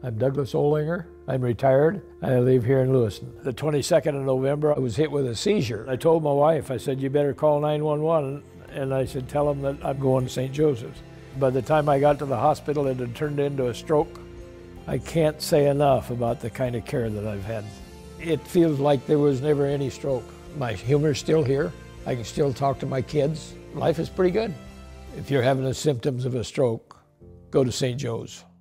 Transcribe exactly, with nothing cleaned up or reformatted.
I'm Douglas Olinger. I'm retired. I live here in Lewiston. The twenty-second of November, I was hit with a seizure. I told my wife, I said, you better call nine one one, and I said, tell them that I'm going to Saint Joseph's. By the time I got to the hospital, it had turned into a stroke. I can't say enough about the kind of care that I've had. It feels like there was never any stroke. My humor's still here. I can still talk to my kids. Life is pretty good. If you're having the symptoms of a stroke, go to Saint Joe's.